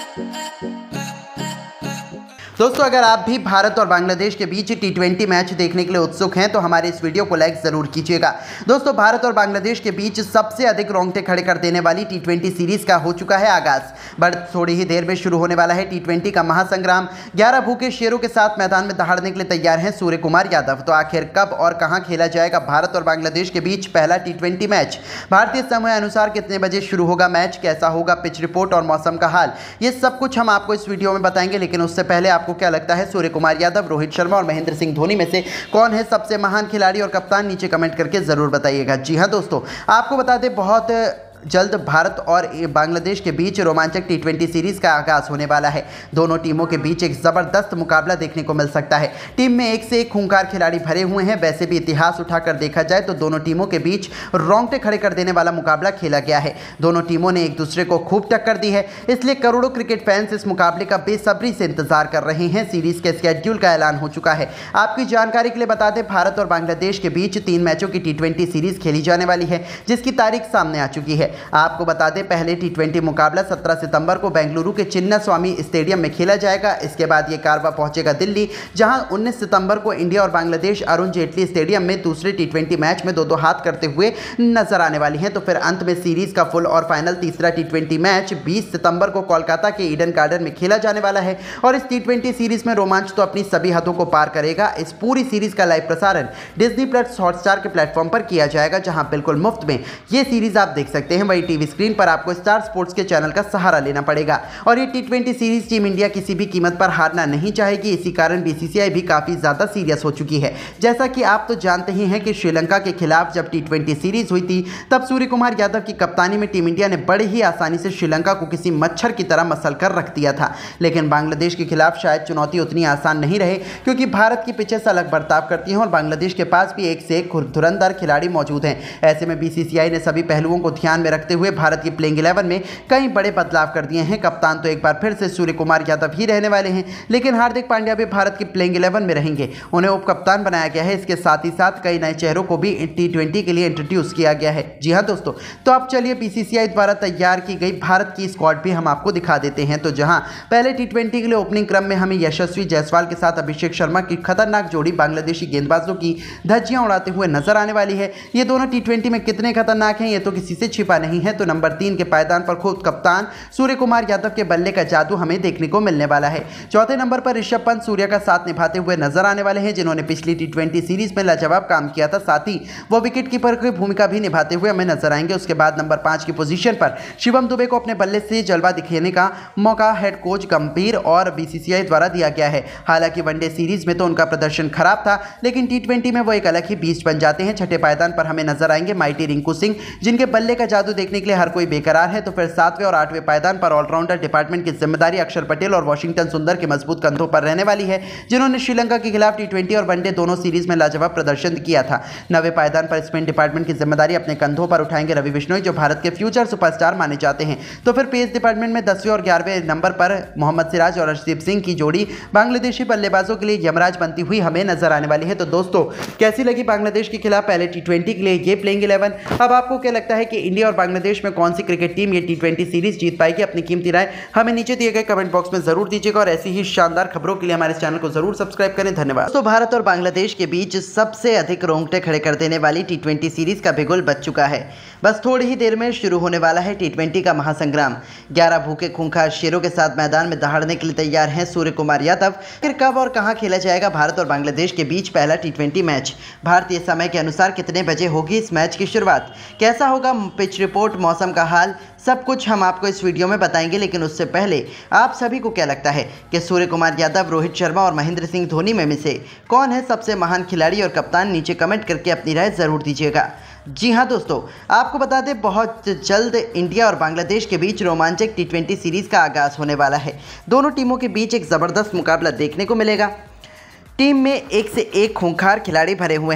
दोस्तों, अगर आप भी भारत और बांग्लादेश के बीच T20 मैच देखने के लिए उत्सुक हैं तो हमारे इस वीडियो को लाइक ज़रूर कीजिएगा। दोस्तों, भारत और बांग्लादेश के बीच सबसे अधिक रोंगटे खड़े कर देने वाली T20 सीरीज़ का हो चुका है आगाज़। बस थोड़ी ही देर में शुरू होने वाला है T20 का महासंग्राम। 11 भूखे शेरों के साथ मैदान में दहाड़ने के लिए तैयार हैं सूर्य कुमार यादव। तो आखिर कब और कहाँ खेला जाएगा भारत और बांग्लादेश के बीच पहला T20 मैच? भारतीय समय अनुसार कितने बजे शुरू होगा मैच? कैसा होगा पिच रिपोर्ट और मौसम का हाल? ये सब कुछ हम आपको इस वीडियो में बताएंगे, लेकिन उससे पहले आपको क्या लगता है सूर्य कुमार यादव, रोहित शर्मा और महेंद्र सिंह धोनी में से कौन है सबसे महान खिलाड़ी और कप्तान? नीचे कमेंट करके जरूर बताइएगा। जी हां दोस्तों, आपको बता दें बहुत जल्द भारत और बांग्लादेश के बीच रोमांचक T20 सीरीज़ का आगाज़ होने वाला है। दोनों टीमों के बीच एक ज़बरदस्त मुकाबला देखने को मिल सकता है। टीम में एक से एक खूंखार खिलाड़ी भरे हुए हैं। वैसे भी इतिहास उठाकर देखा जाए तो दोनों टीमों के बीच रोंगटे खड़े कर देने वाला मुकाबला खेला गया है। दोनों टीमों ने एक दूसरे को खूब टक्कर दी है, इसलिए करोड़ों क्रिकेट फैंस इस मुकाबले का बेसब्री से इंतजार कर रहे हैं। सीरीज़ के स्केड्यूल का ऐलान हो चुका है। आपकी जानकारी के लिए बता दें, भारत और बांग्लादेश के बीच 3 मैचों की T20 सीरीज़ खेली जाने वाली है, जिसकी तारीख सामने आ चुकी है। आपको बता दें, पहले T20 मुकाबला 17 सितंबर को बेंगलुरु के चिन्नास्वामी स्टेडियम में खेला जाएगा। इसके बाद ये कारवा पहुंचेगा दिल्ली, जहां 19 सितंबर को इंडिया और बांग्लादेश अरुण जेटली स्टेडियम में दूसरे T20 मैच में दो हाथ करते हुए नजर आने वाली हैं। तो फिर अंत में सीरीज का फुल और फाइनल तीसरा T20 मैच 20 सितंबर को कोलकाता के ईडन गार्डन में खेला जाने वाला है। और इस T20 सीरीज में रोमांच तो अपनी सभी हदों को पार करेगा। इस पूरी सीरीज का लाइव प्रसारण डिज्नी प्लस हॉटस्टार के प्लेटफॉर्म पर किया जाएगा, जहां बिल्कुल मुफ्त में ये सीरीज आप देख सकते हैं। वही टीवी स्क्रीन पर आपको स्टार स्पोर्ट्स के चैनल का सहारा लेना पड़ेगा। और ये T20 सीरीज टीम इंडिया किसी भी कीमत पर हारना नहीं चाहेगी। इसी कारण BCCI भी काफी ज्यादा सीरियस हो चुकी है। जैसा कि आप तो जानते ही हैं कि श्रीलंका के खिलाफ जब T20 सीरीज हुई थी, तब सूर्य कुमार यादव की कप्तानी में टीम इंडिया ने बड़े ही आसानी से श्रीलंका को किसी मच्छर की तरह मसल कर रख दिया था। लेकिन बांग्लादेश के खिलाफ शायद चुनौती उतनी आसान नहीं रहे, क्योंकि भारत की पिचेस अलग बर्ताव करती हैं और बांग्लादेश के पास भी एक से एक धुरंधर खिलाड़ी मौजूद हैं। ऐसे में BCCI ने सभी पहलुओं को ध्यान में रखते हुए भारत की प्लेइंग 11 में कई बड़े बदलाव कर दिए हैं। कप्तान तो एक बार फिर से सूर्य कुमार यादव ही रहने वाले हैं, लेकिन हार्दिक पांड्या भी भारत की प्लेइंग 11 में रहेंगे। उन्हें उप कप्तान बनाया गया है। इसके साथ ही साथ कई नए चेहरों को भी T20 के लिए इंट्रोड्यूस किया गया है। जी हां दोस्तों, तो अब चलिए BCCI द्वारा तैयार की गई भारत की स्क्वाड भी हम आपको दिखा देते हैं। तो जहां पहले T20 के लिए ओपनिंग क्रम में हमें यशस्वी जायसवाल के साथ अभिषेक शर्मा की खतरनाक जोड़ी बांग्लादेशी गेंदबाजों की धज्जियां उड़ाते हुए नजर आने वाली है। ये दोनों T20 में कितने खतरनाक हैं ये तो किसी से छिपा नहीं है। तो नंबर 3 के पायदान पर खुद कप्तान सूर्य कुमार यादव के बल्ले का जादू हमें देखने को मिलने वाला है। चौथे नंबर पर ऋषभ पंत सूर्य का साथ निभाते हुए नजर आने वाले हैं, जिन्होंने पिछली T20 सीरीज में लाजवाब काम किया था। साथ ही वो विकेट कीपर की भूमिका भी निभाते हुए हमें नजर आएंगे। उसके बाद नंबर 5 की पोजीशन पर शिवम दुबे को अपने बल्ले से जलवा दिखाने का मौका हेड कोच गंभीर और BCCI द्वारा दिया गया है। हालांकि वनडे सीरीज में तो उनका प्रदर्शन खराब था, लेकिन T20 में वो एक अलग ही बीस्ट बन जाते हैं। छठे पायदान पर हमें नजर आएंगे माइटी रिंकू सिंह, जिनके बल्ले का जादू देखने के लिए हर कोई बेकरार है। तो फिर 7वें और 8वें पायदान पर ऑलराउंडर डिपार्टमेंट की जिम्मेदारी अक्षर पटेल और वॉशिंगटन सुंदर के मजबूत कंधों पर रहने वाली है, जिन्होंने श्रीलंका के खिलाफ T20 और वनडे दोनों सीरीज में लाजवाब प्रदर्शन किया था। 9वें पायदान पर स्पिन डिपार्टमेंट की जिम्मेदारी अपने कंधों पर उठाएंगे रवि बिश्नोई, जो भारत के फ्यूचर सुपरस्टार माने जाते हैं। तो फिर पेस डिपार्टमेंट में 10वें और 11वें नंबर पर मोहम्मद सिराज और अर्शदीप सिंह की जोड़ी बांग्लादेशी बल्लेबाजों के लिए यमराज बनती हुई हमें नजर आने वाली है। तो दोस्तों, कैसी लगी बांग्लादेश के खिलाफ पहले T20 के लिए ये प्लेइंग 11? अब आपको क्या लगता है कि इंडिया और बांग्लादेश में कौन सी क्रिकेट टीम ये T20 सीरीज जीत पाएगी? अपनी कीमती राय हमें नीचे दिए गए कमेंट बॉक्स में जरूर दीजिएगा और ऐसी ही शानदार खबरों के लिए हमारे चैनल को जरूर सब्सक्राइब करें। धन्यवाद। तो भारत और बांग्लादेश के बीच सबसे अधिक रोंगटे खड़े कर देने वाली T20 सीरीज का बिगुल बज चुका है। बस थोड़ी ही देर में शुरू होने वाला है T20 का महासंग्राम। 11 भूखे खूंखार शेरों के साथ मैदान में दहाड़ने के लिए तैयार हैं सूर्य कुमार यादव। फिर कब और कहां खेला जाएगा भारत और बांग्लादेश के बीच पहला T20 मैच? भारतीय समय के अनुसार कितने बजे होगी इस मैच की शुरुआत? कैसा होगा पिच रिपोर्ट, मौसम का हाल? सब कुछ हम आपको इस वीडियो में बताएंगे, लेकिन उससे पहले आप सभी को क्या लगता है कि सूर्य कुमार यादव, रोहित शर्मा और महेंद्र सिंह धोनी में से कौन है सबसे महान खिलाड़ी और कप्तान? नीचे कमेंट करके अपनी राय ज़रूर दीजिएगा। जी हाँ दोस्तों, आपको बता दें बहुत जल्द इंडिया और बांग्लादेश के बीच रोमांचक T20 सीरीज़ का आगाज़ होने वाला है। दोनों टीमों के बीच एक ज़बरदस्त मुकाबला देखने को मिलेगा। टीम में एक से एक खूंखार खिलाड़ी भरे हुए हैं।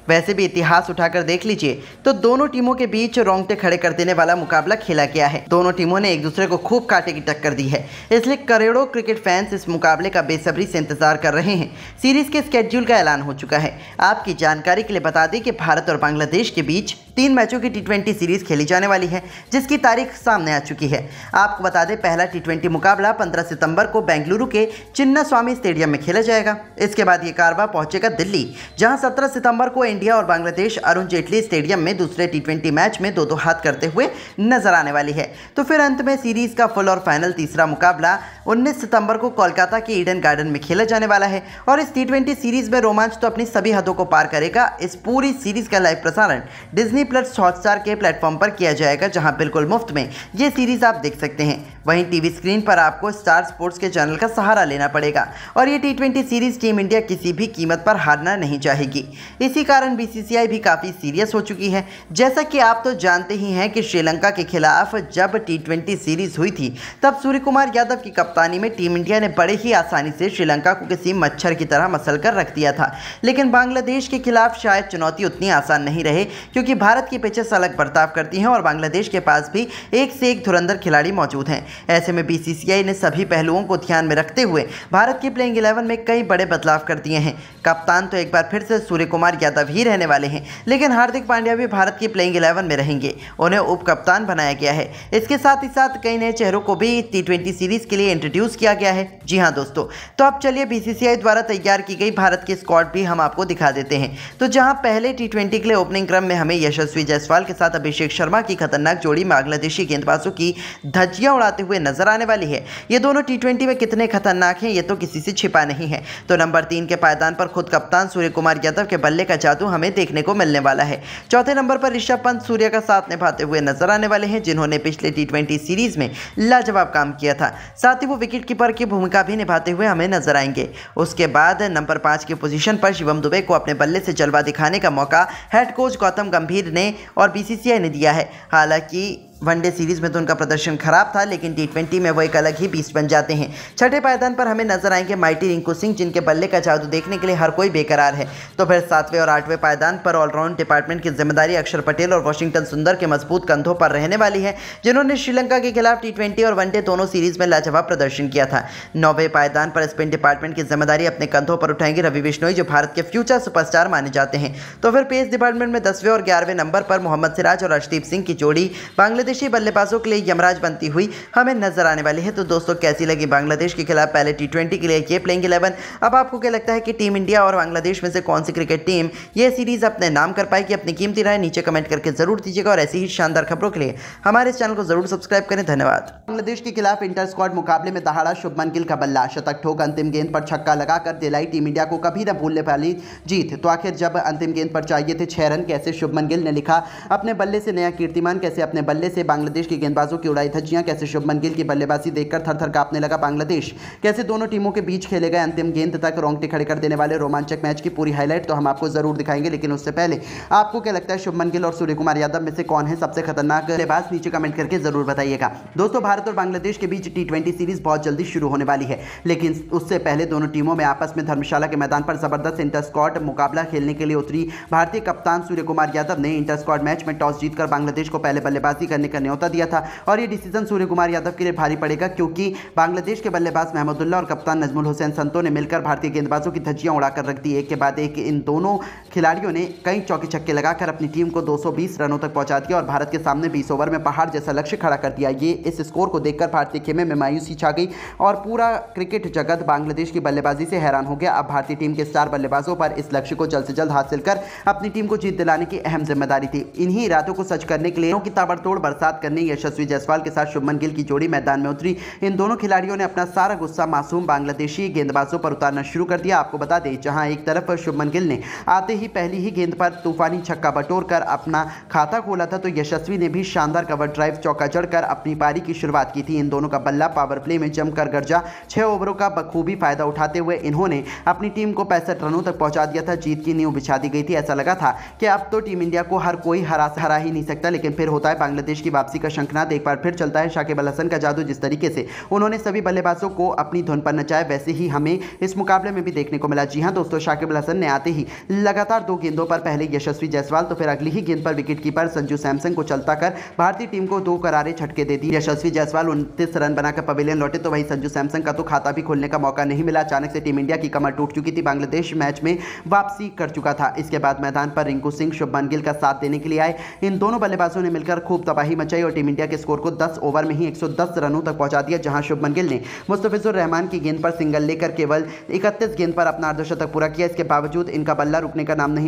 वैसे भी इतिहास उठाकर देख लीजिए तो दोनों टीमों के बीच रोंगटे खड़े कर देने वाला मुकाबला खेला गया है। दोनों टीमों ने एक दूसरे को खूब कांटे की टक्कर दी है, इसलिए करोड़ों क्रिकेट फैंस इस मुकाबले का बेसब्री से इंतजार कर रहे हैं। सीरीज के स्केड्यूल का ऐलान हो चुका है। आपकी जानकारी के लिए बता दें कि भारत और बांग्लादेश के बीच 3 मैचों की T20 सीरीज खेली जाने वाली है, जिसकी तारीख सामने आ चुकी है। आपको बता दें पहला T20 मुकाबला 15 सितंबर को बेंगलुरु के चिन्नास्वामी स्टेडियम में खेला जाएगा। इसके बाद ये कारवा पहुंचेगा दिल्ली, जहां 17 सितंबर को इंडिया और बांग्लादेश अरुण जेटली स्टेडियम में दूसरे T20 मैच में 2-2 हाथ करते हुए नजर आने वाली है। तो फिर अंत में सीरीज का फुल और फाइनल तीसरा मुकाबला 19 सितंबर को कोलकाता के ईडन गार्डन में खेला जाने वाला है। और इस T20 सीरीज में रोमांच तो अपनी सभी हदों को पार करेगा। इस पूरी सीरीज का लाइव प्रसारण डिज्नी प्लस हॉटस्टार के प्लेटफॉर्म पर किया जाएगा, जहां बिल्कुल मुफ्त में ये सीरीज आप देख सकते हैं। वहीं टीवी स्क्रीन पर आपको स्टार स्पोर्ट्स के चैनल का सहारा लेना पड़ेगा और ये T20 सीरीज टीम इंडिया किसी भी कीमत पर हारना नहीं चाहेगी। इसी कारण BCCI भी काफ़ी सीरियस हो चुकी है। जैसा कि आप तो जानते ही हैं कि श्रीलंका के खिलाफ जब T20 सीरीज हुई थी तब सूर्य कुमार यादव की कप्तानी में टीम इंडिया ने बड़े ही आसानी से श्रीलंका को किसी मच्छर की तरह मसल कर रख दिया था। लेकिन बांग्लादेश के खिलाफ शायद चुनौती उतनी आसान नहीं रहे, क्योंकि भारत की पिचेस अलग बर्ताव करती हैं और बांग्लादेश के पास भी एक से एक धुरंधर खिलाड़ी मौजूद हैं। ऐसे में BCCI ने सभी पहलुओं को ध्यान में रखते हुए भारत की प्लेइंग 11 में कई बड़े बदलाव कर दिए हैं। कप्तान तो एक बार फिर से सूर्य कुमार यादव ही रहने वाले हैं, लेकिन हार्दिक पांड्या भी भारत की प्लेइंग 11 में रहेंगे। उन्हें उप कप्तान बनाया गया है। इसके साथ ही साथ कई नए चेहरों को भी T20 सीरीज के लिए इंट्रोड्यूस किया गया है। जी हाँ दोस्तों, तो अब चलिए BCCI द्वारा तैयार की गई भारत की स्क्वाड भी हम आपको दिखा देते हैं। तो जहां पहले T20 के लिए ओपनिंग क्रम में हमें यशस्वी जायसवाल के साथ अभिषेक शर्मा की खतरनाक जोड़ी बांग्लादेशी गेंदबाजों की धज्जियां उड़ाते हुए नजर आने वाली है। ये दोनों T20 में कितने खतरनाक हैं ये तो किसी से छिपा नहीं है। तो नंबर 3 के पायदान पर खुद कप्तान सूर्य कुमार यादव के बल्ले का जादू हमें देखने को मिलने वाला है। चौथे नंबर पर ऋषभ पंत सूर्य का साथ निभाते हुए नजर आने वाले हैं, जिन्होंने पिछले T20 सीरीज में लाजवाब काम किया था। साथ ही वो विकेट कीपर की भूमिका भी निभाते हुए हमें नजर आएंगे। उसके बाद नंबर 5 की पोजीशन पर शिवम दुबे को अपने बल्ले से जलवा दिखाने का मौका हेड कोच गौतम गंभीर ने और BCCI ने दिया है। हालांकि वनडे सीरीज में तो उनका प्रदर्शन खराब था, लेकिन T20 में वो एक अलग ही बीस्ट बन जाते हैं। छठे पायदान पर हमें नजर आएंगे माइटी रिंकू सिंह, जिनके बल्ले का जादू देखने के लिए हर कोई बेकरार है। तो फिर 7वें और 8वें पायदान पर ऑलराउंड डिपार्टमेंट की जिम्मेदारी अक्षर पटेल और वॉशिंगटन सुंदर के मजबूत कंधों पर रहने वाली है, जिन्होंने श्रीलंका के खिलाफ T20 और वनडे दोनों सीरीज में लाजवाब प्रदर्शन किया था। 9वें पायदान पर स्पिन डिपार्टमेंट की जिम्मेदारी अपने कंधों पर उठाएंगे रवि बिश्नोई, जो भारत के फ्यूचर सुपरस्टार माने जाते हैं। तो फिर पेस डिपार्टमेंट में 10वें और 11वें नंबर पर मोहम्मद सिराज और अर्शदीप सिंह की जोड़ी बांग्लादेशी बल्लेबाजों लिए यमराज बनती हुई हमें नजर आने वाली है। तो दोस्तों, कैसी लगी बांग्लादेश के खिलाफ पहले T20 के लिए ये प्लेइंग 11? अब आपको क्या लगता है कि टीम इंडिया और बांग्लादेश में से कौन सी क्रिकेट टीम ये सीरीज अपने नाम कर पाएगी? अपनी कीमती राय नीचे कमेंट करके जरूर दीजिएगा और ऐसी ही शानदार खबरों के लिए हमारे इस चैनल को जरूर सब्सक्राइब करें। धन्यवाद। बांग्लादेश के खिलाफ इंटर स्क्वाड मुकाबले में दहाड़ा शुभमन गिल का बल्ला, शतक ठोक अंतिम गेंद पर छक्का लगाकर दिलाई टीम इंडिया को कभी न भूलने वाली जीत। तो आखिर जब अंतिम गेंद पर चाहिए थे 6 रन, कैसे शुभमन गिल ने लिखा अपने बल्ले से नया कीर्तिमान, कैसे अपने बल्ले से बांग्लादेश के गेंदबाजों की उड़ाई धज्जियां, कैसे शुभमन गिल की बल्लेबाजी देखकर थर-थर कांपने लगा बांग्लादेश, कैसे दोनों टीमों के बीच खेले गए अंतिम गेंद तक रोंगटे खड़े कर देने वाले रोमांचक मैच की पूरी हाईलाइट तो हम आपको जरूर दिखाएंगे। लेकिन उससे पहले आपको क्या लगता है शुभमन गिल और सूर्य कुमार यादव में से कौन है सबसे खतरनाक बल्लेबाज? नीचे कमेंट करके जरूर बताइएगा। दोस्तों, भारत और बांग्लादेश के बीच T20 सीरीज बहुत जल्दी शुरू होने वाली है, लेकिन उससे पहले दोनों टीमों में आपस में धर्मशाला के मैदान पर जबरदस्त इंटर स्क्वाड मुकाबला खेलने के लिए उतरी। भारतीय कप्तान सूर्य कुमार यादव ने इंटर स्क्वाड मैच में टॉस जीतकर बांग्लादेश को पहले बल्लेबाजी करने का न्योता दिया था और ये डिसीजन सूर्य कुमार यादव के लिए भारी पड़ेगा, क्योंकि बांग्लादेश के बल्लेबाज महमूदुल्लाह और कप्तान नजमुल हुसैन संतो ने मिलकर भारतीय गेंदबाजों की धज्जियां उड़ाकर रख दी। एक के बाद एक इन दोनों खिलाड़ियों ने कई चौके छक्के लगाकर अपनी टीम को 220 रनों तक पहुंचा दिया और भारत के सामने 20 ओवर में पहाड़ जैसा लक्ष्य खड़ा कर दिया। ये इस स्कोर को देखकर भारतीय खेमे में मायूसी छा गई और पूरा क्रिकेट जगत बांग्लादेश की बल्लेबाजी से हैरान हो गया। अब भारतीय टीम के स्टार बल्लेबाजों पर इस लक्ष्य को जल्द से जल्द हासिल कर अपनी टीम को जीत दिलाने की अहम जिम्मेदारी थी। इन्हीं इरादों को सच करने के लिए की ताबड़तोड़ बरसात करने यशस्वी जायसवाल के साथ शुभमन गिल की जोड़ी मैदान में उतरी। इन दोनों खिलाड़ियों ने अपना सारा गुस्सा मासूम बांग्लादेशी गेंदबाजों पर उतारना शुरू कर दिया। आपको बता दें, जहां एक तरफ शुभमन गिल ने आते ही पहली ही गेंद पर तूफानी छक्का बटोरकर अपना खाता खोला था, तो यशस्वी ने भी शानदार कवर ड्राइव चौका जड़कर अपनी पारी की शुरुआत की थी। इन दोनों का बल्ला पावर प्ले में जमकर गरजा। 6 ओवरों का बखूबी फायदा उठाते हुए इन्होंने अपनी टीम को 65 रनों तक पहुंचा दिया था। जीत की नींव बिछा दी गई थी। ऐसा लगा था कि अब तो टीम इंडिया को हर कोई हरा ही नहीं सकता, लेकिन फिर होता है बांग्लादेश की वापसी का शंखनाद एक बार फिर चलता है। शाकिब अल हसन का जादू जिस तरीके से उन्होंने सभी बल्लेबाजों को अपनी धुन पर नचाया, वैसे ही हमें इस मुकाबले में भी देखने को मिला। जी हां दोस्तों, शाकिब अल हसन ने आते ही लगातार 2 गेंदों पर पहले यशस्वी जायसवाल तो फिर अगली ही गेंद पर विकेटकीपर संजू सैमसन को चलता कर भारतीय टीम को 2 करारे झटके दे दिए। यशस्वी जायसवाल 29 रन बनाकर पवेलियन लौटे तो वहीं संजू सैमसन का तो खाता भी खोलने का मौका नहीं मिला। अचानक से टीम इंडिया की कमर टूट चुकी थी, बांग्लादेश मैच में वापसी कर चुका था। इसके बाद मैदान पर रिंकू सिंह, शुभमन गिल का साथ देने के लिए आए। इन दोनों बल्लेबाजों ने मिलकर खूब तबाही मचाई और टीम इंडिया के स्कोर को 10 ओवर में ही 110 रनों तक पहुंचा दिया, जहां शुभमन गिल ने मुस्तफिजुर रहमान की गेंद पर सिंगल लेकर केवल 31 गेंद पर अपना अर्धशतक पूरा किया। इसके बावजूद इनका बल्ला रुकने का नाम नहीं